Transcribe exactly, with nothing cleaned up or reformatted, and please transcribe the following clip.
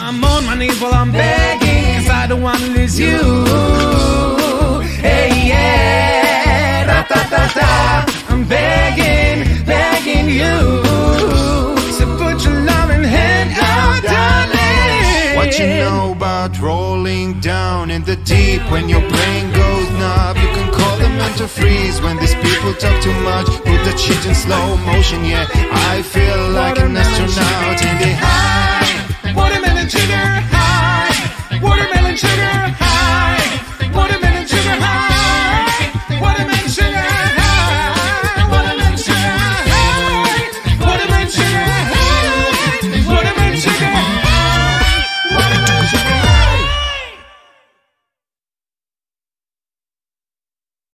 I'm on my knees while I'm begging, cause I don't wanna lose you. Hey yeah, ra-ta-ta-ta, I'm begging, begging you. So put your loving hand out, darling. What you know about rolling down in the deep when your brain goes numb? You can call them mental freeze when these people talk too much. Put the cheat in slow motion, yeah. I feel like an astronaut in the high. Watermelon sugar high, watermelon sugar